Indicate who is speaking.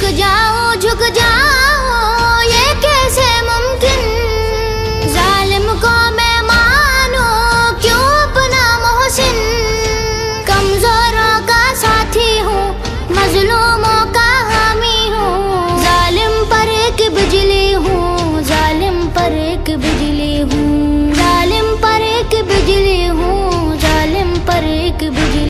Speaker 1: झुक जाऊं ये कैसे मुमकिन। जालिम को मैं मानूं क्यों अपना मोहसिन। कमजोरों का साथी हूँ, मजलूम